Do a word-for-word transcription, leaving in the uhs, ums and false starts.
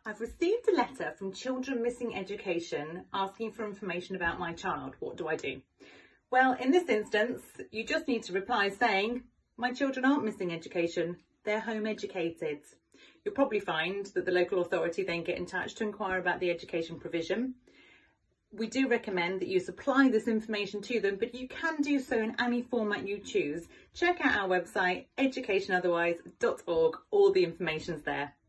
I've received a letter from Children Missing Education asking for information about my child. What do I do? Well, in this instance, you just need to reply saying, my children aren't missing education, they're home educated. You'll probably find that the local authority then get in touch to inquire about the education provision. We do recommend that you supply this information to them, but you can do so in any format you choose. Check out our website, education otherwise dot org, all the information's there.